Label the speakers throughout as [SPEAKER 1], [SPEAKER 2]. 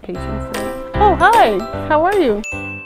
[SPEAKER 1] patient for. Oh, hi. How are you?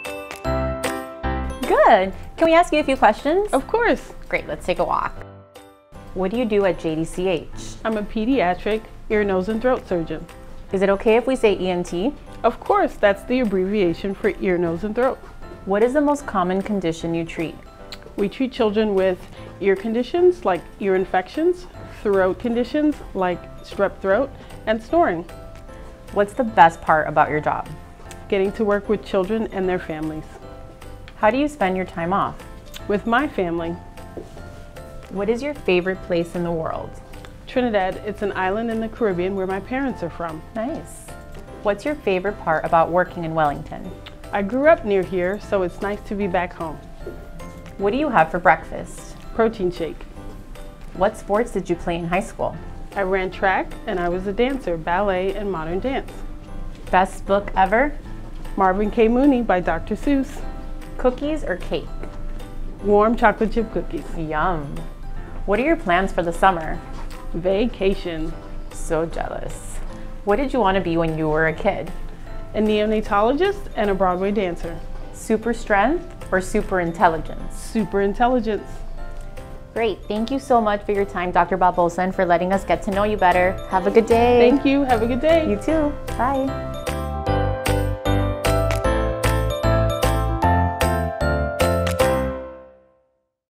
[SPEAKER 2] Good. Can we ask you a few questions?
[SPEAKER 1] Of course.
[SPEAKER 2] Great. Let's take a walk. What do you do at JDCH?
[SPEAKER 1] I'm a pediatric ear, nose, and throat surgeon.
[SPEAKER 2] Is it okay if we say ENT?
[SPEAKER 1] Of course, that's the abbreviation for ear, nose, and throat.
[SPEAKER 2] What is the most common condition you treat?
[SPEAKER 1] We treat children with ear conditions like ear infections, throat conditions like strep throat, and snoring.
[SPEAKER 2] What's the best part about your job?
[SPEAKER 1] Getting to work with children and their families.
[SPEAKER 2] How do you spend your time off?
[SPEAKER 1] With my family.
[SPEAKER 2] What is your favorite place in the world?
[SPEAKER 1] Trinidad. It's an island in the Caribbean where my parents are from.
[SPEAKER 2] Nice. What's your favorite part about working in Wellington?
[SPEAKER 1] I grew up near here, so it's nice to be back home.
[SPEAKER 2] What do you have for breakfast?
[SPEAKER 1] Protein shake.
[SPEAKER 2] What sports did you play in high school?
[SPEAKER 1] I ran track and I was a dancer, ballet and modern dance.
[SPEAKER 2] Best book ever?
[SPEAKER 1] Marvin K. Mooney by Dr. Seuss.
[SPEAKER 2] Cookies or cake?
[SPEAKER 1] Warm chocolate chip cookies.
[SPEAKER 2] Yum. What are your plans for the summer?
[SPEAKER 1] Vacation.
[SPEAKER 2] So jealous. What did you want to be when you were a kid?
[SPEAKER 1] A neonatologist and a Broadway dancer.
[SPEAKER 2] Super strength or super intelligence?
[SPEAKER 1] Super intelligence.
[SPEAKER 2] Great. Thank you so much for your time, Dr. Balbosa, and for letting us get to know you better. Have a good day.
[SPEAKER 1] Thank you. Have a good day.
[SPEAKER 2] You too. Bye.